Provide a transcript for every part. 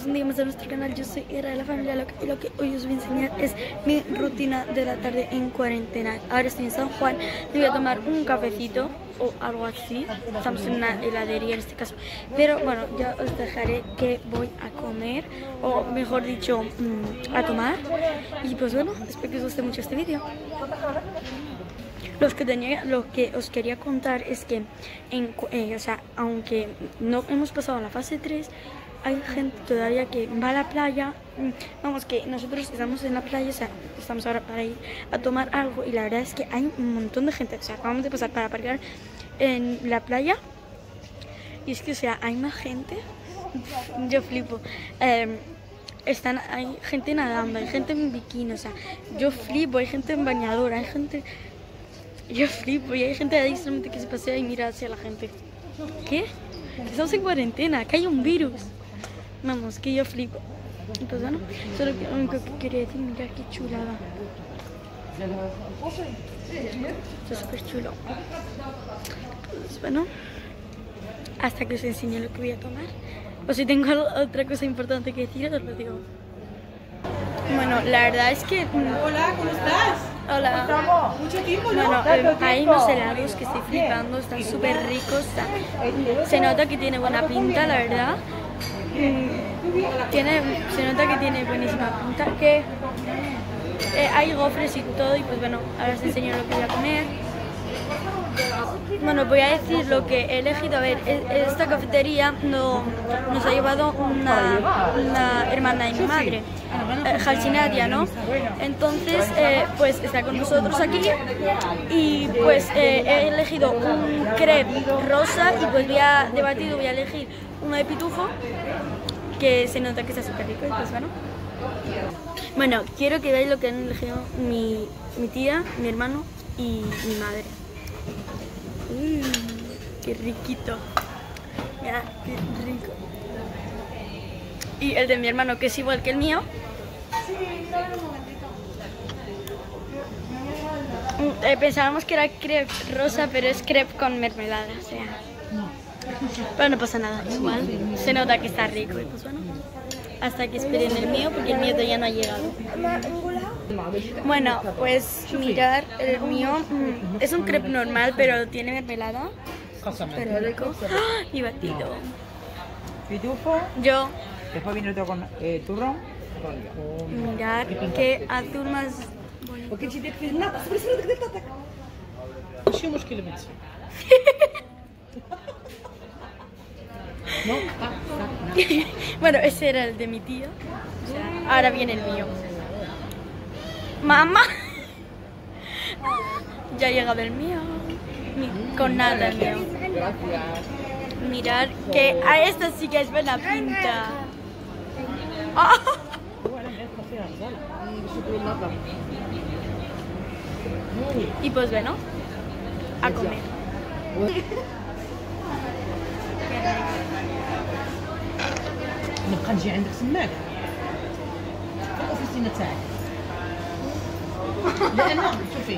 bienvenidos un día más a nuestro canal. Yo soy Ira de la familia Loca y lo que hoy os voy a enseñar es mi rutina de la tarde en cuarentena. Ahora estoy en San Juan, me voy a tomar un cafecito o algo así. Estamos en una heladería en este caso, pero bueno, ya os dejaré que voy a comer, o mejor dicho, a tomar. Y pues bueno, espero que os guste mucho este vídeo. Lo que os quería contar es que, o sea, aunque no hemos pasado a la fase 3, hay gente todavía que va a la playa. Vamos, que nosotros estamos en la playa, o sea, estamos ahora para ir a tomar algo y la verdad es que hay un montón de gente. O sea, acabamos de pasar para aparcar en la playa y es que, o sea, hay más gente. Yo flipo. Hay gente nadando, hay gente en bikini, o sea, yo flipo, hay gente en bañadora, hay gente... Yo flipo y hay gente ahí solamente que se pasea y mira hacia la gente. ¿Qué? Estamos en cuarentena, que hay un virus. Vamos, que yo flipo. Pues bueno, eso es lo único que quería decir. Mirad qué chulada. Está súper chulo. Pues bueno, hasta que os enseñe lo que voy a tomar. O si tengo otra cosa importante que decir, os lo digo. Bueno, la verdad es que... Hola, ¿cómo estás? Hola. Mucho tiempo, ¿no? Bueno, hay unos helados que estoy flipando, están súper ricos. Se nota que tiene buena pinta, la verdad. Se nota que tiene buenísima pinta. Que hay gofres y todo, y pues bueno, ahora os enseño lo que voy a comer. Bueno, voy a decir lo que he elegido. A ver, esta cafetería nos ha llevado una hermana de mi madre, Jalsinadia, ¿no? Entonces, pues está con nosotros aquí y pues he elegido un crepe rosa y pues voy a elegir uno de pitufo, que se nota que está súper rico y pues bueno. Bueno, quiero que veáis lo que han elegido mi tía, mi hermano y mi madre. Qué riquito. Mira, qué rico. Y el de mi hermano, que es igual que el mío. Pensábamos que era crepe rosa, pero es crepe con mermelada, o sea. Pero no pasa nada, igual. Se nota que está rico y pues bueno. Hasta que esperen el mío, porque el mío todavía no ha llegado. Bueno, pues mirar el mío. Es un crepe normal, pero tiene mermelada. Pero rico. ¡Ah! Y batido. Pitufo. Yo. Después viene otro con turrón. Mirar qué azul más bonito. Bueno, ese era el de mi tío. Ahora viene el mío. ¡Mamá! Ya ha llegado el mío. Con nada el mío. Mirar que a esta sí que es buena pinta. ¡Oh! Y pues bueno, a comer. نبقى نجي عندك سماك في الاوفيسينا تاعك لان شوفي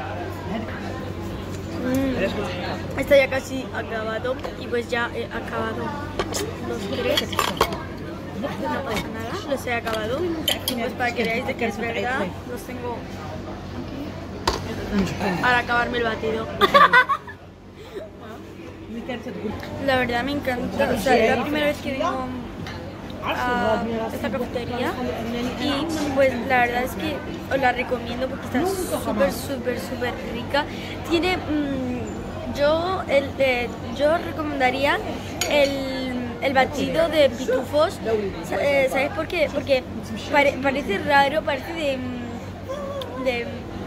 Está ya casi acabado y pues ya he acabado los tres. No pasa nada, los he acabado. Y pues para que veáis de que es verdad, los tengo para acabarme el batido. La verdad me encanta, o sea, es la primera vez que vengo a esta cafetería y pues la verdad es que os la recomiendo porque está súper rica. Tiene, yo recomendaría el batido de pitufos. ¿Sabes por qué? Porque parece raro, parece de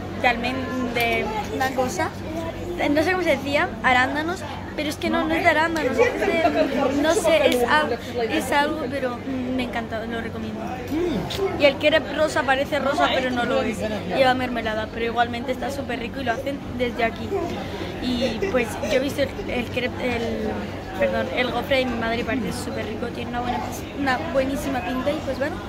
una cosa, no sé cómo se decía, arándanos, pero es que no es de arándanos, es de, no sé, es algo, pero me encanta, lo recomiendo. Y el crepe rosa parece rosa, pero no lo es, lleva mermelada, pero igualmente está súper rico y lo hacen desde aquí. Y pues yo he visto el gofre de mi madre y parece súper rico, tiene una buenísima pinta y pues bueno.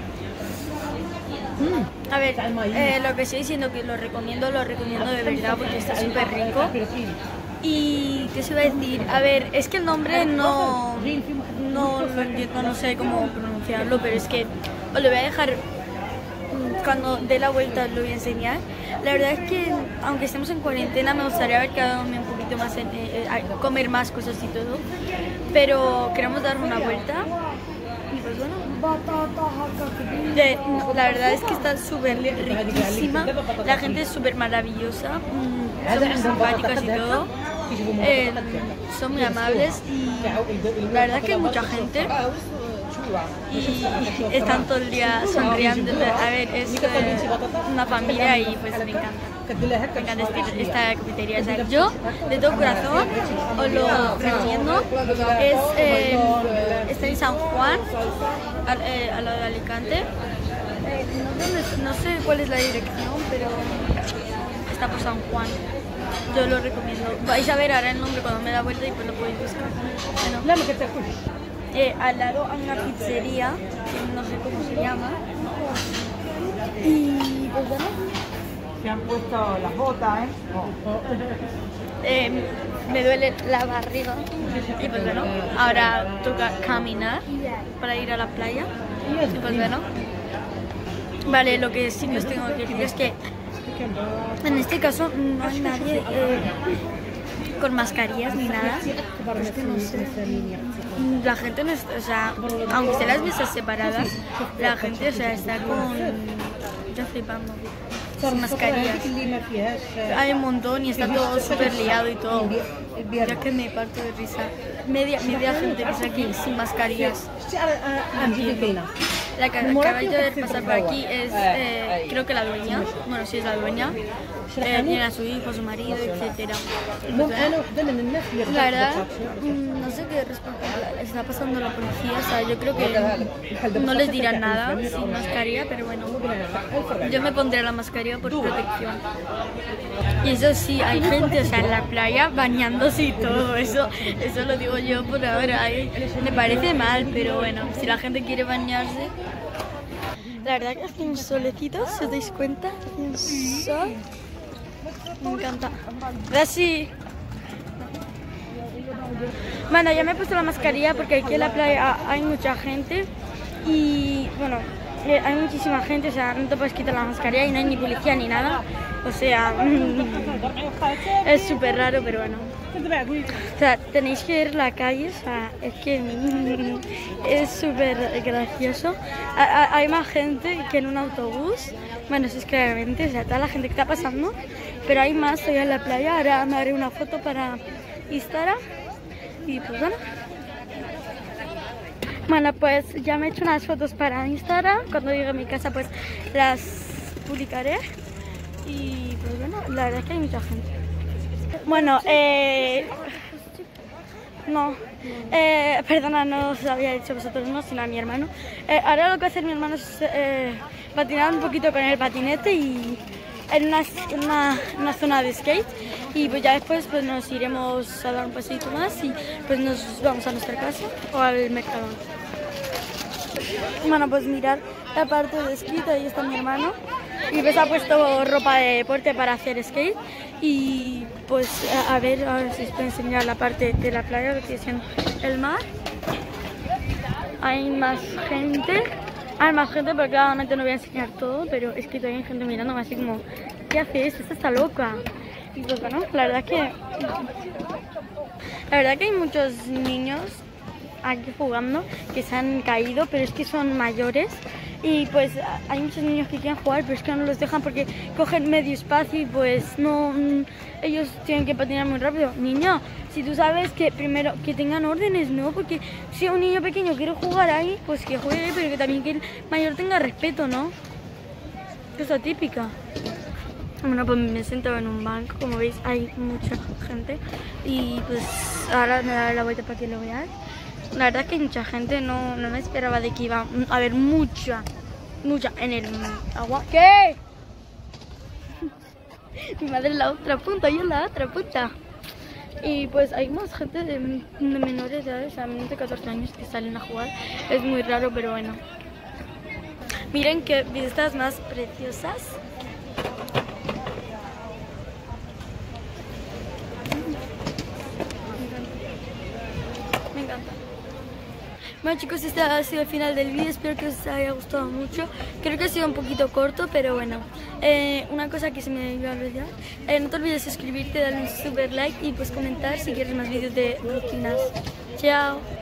A ver, lo que estoy diciendo que lo recomiendo de verdad porque está súper rico. Y ¿qué se iba a decir? A ver, es que el nombre no no lo entiendo, no sé cómo pronunciarlo, pero es que os lo voy a dejar, cuando dé la vuelta os lo voy a enseñar. La verdad es que, aunque estemos en cuarentena, me gustaría haber quedado un poquito más, a comer más cosas y todo, pero queremos dar una vuelta. Y pues bueno, la verdad es que está súper riquísima, la gente es súper maravillosa, son muy simpáticas y todo, son muy amables y la verdad es que hay mucha gente y están todo el día sonriendo. A ver, es una familia y pues me encanta esta cafetería. O sea, yo de todo corazón os lo recomiendo. Está en San Juan, al lado de Alicante. No sé cuál es la dirección, pero está por San Juan. Yo lo recomiendo. Vais a ver ahora el nombre cuando me da vuelta y pues lo podéis buscar. Bueno, al lado hay una pizzería, que no sé cómo se llama. Y pues bueno. Se han puesto las botas, Me duele la barriga. Y pues bueno, ahora toca caminar para ir a la playa. Y pues bueno. Vale, lo que sí que os tengo que decir es que en este caso no hay nadie con mascarillas ni nada. Es que no sé. La gente no está, o sea, aunque estén las mesas separadas, la gente, o sea, está con... Yo flipando. Sin mascarillas. Hay un montón y está todo súper liado y todo. Ya que me parto de risa. Media gente que está aquí sin mascarillas. La que acaba de ver pasar por aquí es, creo que la dueña. Bueno, sí es la dueña. Tiene a su hijo, a su marido, etc. La verdad, no sé qué está pasando la policía. O sea, yo creo que no les dirán nada sin mascarilla, pero bueno, yo me pondré la mascarilla por protección. Y eso sí, hay gente, o sea, en la playa bañándose y todo. Eso lo digo yo por ahora. Me parece mal, pero bueno, si la gente quiere bañarse. La verdad que hace un solecito, si os dais cuenta, hace un sol. Me encanta. Así. Bueno, ya me he puesto la mascarilla porque aquí en la playa hay mucha gente y bueno, hay muchísima gente, o sea, no te puedes quitar la mascarilla y no hay ni policía ni nada. O sea, es súper raro, pero bueno. O sea, tenéis que ver la calle, o sea, es que es súper gracioso. Hay más gente que en un autobús. Bueno, eso es claramente, o sea, toda la gente que está pasando. Pero hay más allá en la playa. Ahora me haré una foto para Instagram. Y pues bueno. Bueno, pues ya me he hecho unas fotos para Instagram. Cuando llegue a mi casa pues las publicaré. Y pues bueno, la verdad es que hay mucha gente. Bueno, perdona, no os había dicho vosotros no, sino a mi hermano. Ahora lo que va a hacer mi hermano es patinar un poquito con el patinete y en una zona de skate. Y pues ya después pues nos iremos a dar un paseito más y pues nos vamos a nuestra casa o al mercado. Bueno, pues mirar la parte de skate, ahí está mi hermano. Y pues ha puesto ropa de deporte para hacer skate. Y pues a ver, ahora si os puedo enseñar la parte de la playa, lo que es el mar. Hay más gente. Hay más gente, pero claramente no voy a enseñar todo, pero es que todavía hay gente mirándome así como, ¿qué hace esto? Esta está loca. Y pues bueno, la verdad que hay muchos niños aquí jugando que se han caído, pero es que son mayores. Y pues hay muchos niños que quieren jugar, pero es que no los dejan porque cogen medio espacio y pues no, ellos tienen que patinar muy rápido. Niño, si tú sabes que primero que tengan órdenes, ¿no? Porque si un niño pequeño quiere jugar ahí, pues que juegue, pero que también que el mayor tenga respeto, ¿no? Cosa típica. Bueno, pues me he sentado en un banco, como veis hay mucha gente y pues ahora me daré la vuelta para que lo veáis. La verdad es que hay mucha gente, no me esperaba de que iba a haber mucha en el agua. ¿Qué? Mi madre en la otra punta, yo en la otra punta. Y pues hay más gente de menores de edad, o sea, menos de 14 años que salen a jugar. Es muy raro, pero bueno. Miren qué vistas más preciosas. Me encanta. Bueno chicos, este ha sido el final del vídeo, espero que os haya gustado mucho. Creo que ha sido un poquito corto, pero bueno. Una cosa que se me iba a olvidar, no te olvides suscribirte, darle un super like y pues comentar si quieres más vídeos de rutinas. Chao.